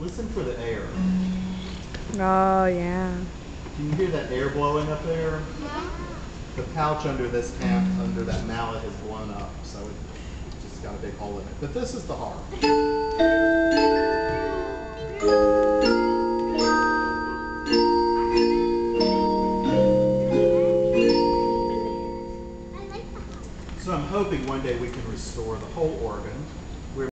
Listen for the air. Oh, yeah. Can you hear that air blowing up there? The pouch under this amp, under that mallet, is blown up, so it just got a big hole in it. But this is the harp. So I'm hoping one day we can restore the whole organ.